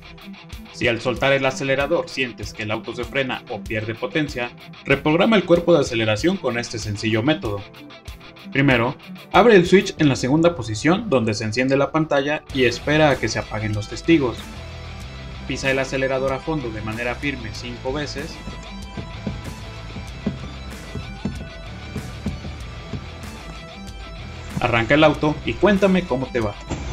Si al soltar el acelerador sientes que el auto se frena o pierde potencia, reprograma el cuerpo de aceleración con este sencillo método. Primero, abre el switch en la segunda posición donde se enciende la pantalla y espera a que se apaguen los testigos. Pisa el acelerador a fondo de manera firme 5 veces. Arranca el auto y cuéntame cómo te va.